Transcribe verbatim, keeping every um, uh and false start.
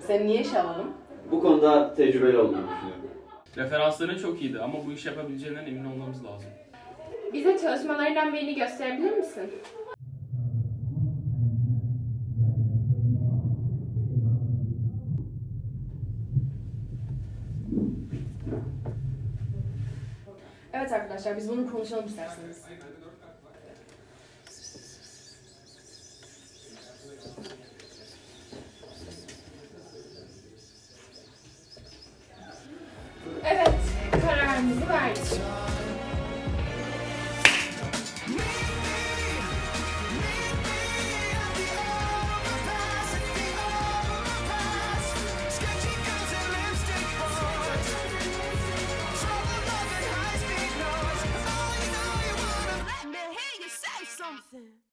Seni niye işe alalım? Bu konuda tecrübeli olduğunu düşünüyorum. Referansların çok iyiydi ama bu iş yapabileceğinden emin olmamız lazım. Bize çalışmalarından birini gösterebilir misin? Evet arkadaşlar, biz bunu konuşalım isterseniz. Evet, kararımızı verdik. Let me hear you say something.